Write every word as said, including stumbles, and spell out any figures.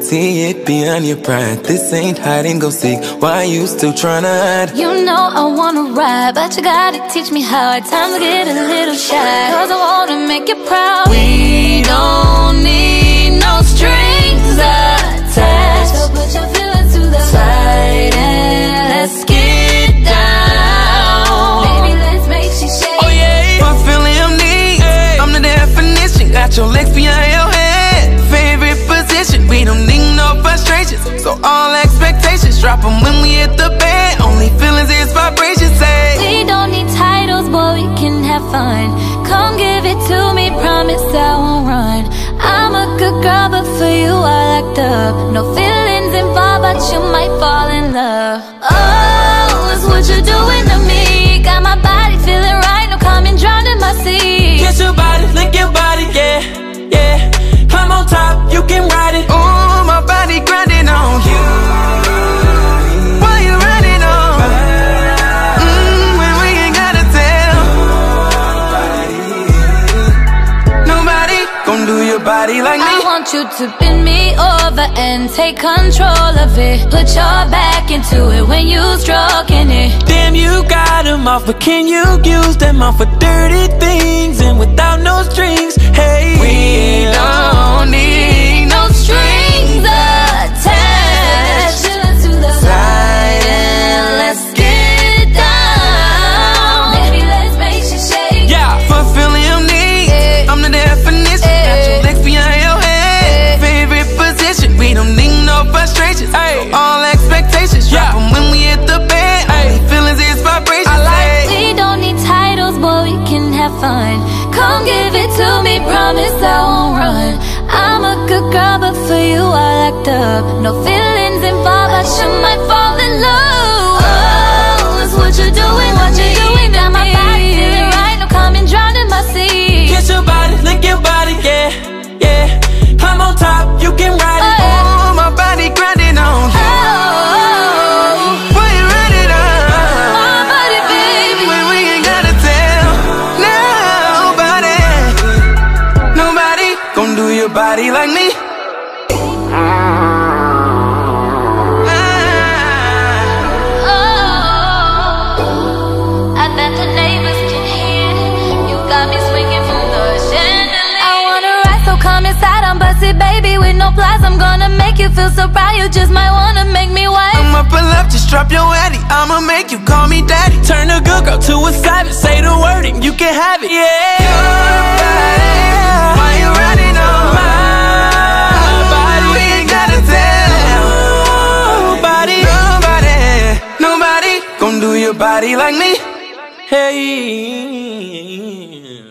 see it beyond your pride. This ain't hide and go seek. Why you still tryna hide? You know I wanna ride, but you gotta teach me how. At times I get a little shy, cause I wanna make you proud. We don't need no strings attached, so put your feelings to the side and let's get down. Baby, let's make she shake. Oh yeah, fulfilling your needs, hey. I'm the definition, got your legs behind your head. Favorite position, we don't need no frustrations. So all expectations, drop them when we hit the bed. Only feelings is vibrations, say. We don't need titles, boy, we can have fun. Come give it to me, promise I won't run. I'm a good girl, but for you I locked up. No feelings involved, but you might fall in love. Oh, it's what you're doing to me. Got my body feeling right, no coming drowned in my sea. Kiss your body, lick your body, yeah, yeah. Climb on top, you can ride it. Ooh, my body grinding on you. Why you riding on? Mm, when we ain't gotta tell. Nobody gon' do your body like me. I want you to bend me over and take control of it. Put your back into it when you stroking it. Damn, you got them off, but can you use them off for dirty things and without no strings? Hey, We don't need no strings attached. Feelings to the side and let's get down. Baby, let's make she shake. yeah. fulfilling your needs, Yeah. I'm the definition, Yeah. got your legs behind your head. Yeah. Favorite position, we don't need no frustrations. Hey. So all expectations, drop Yeah. them when we hit the bed. Hey. Only feelings is vibrations, I like say. We don't need titles, boy, we can have fun. Come give it to me, promise I won't run. I'm a good girl, but for you I locked up. No feelings involved, but you might fall in love. Oh, it's what you're doing, what you're doing. Got my body feeling right, no coming drowned in my sea. Kiss your body, lick your body, yeah, yeah. Climb on top, you can ride it. Ooh, my body grinding on you. Oh, Why you riding on? my body, baby. When we ain't gotta tell nobody. Nobody gon' do your body like me. Oh, I bet the neighbors can hear. You got me swinging from the chandelier. I wanna ride, so come inside. I'm busted, baby, with no flies. I'm gonna make you feel so proud. You just might wanna make me wife. I'ma pull up, just drop your addy. I'ma make you call me daddy. Turn a good girl to a savage. Say the word and you can have it, yeah. Why you riding on My body, we ain't gotta tell nobody, nobody. Nobody gon' do your body like me. hey.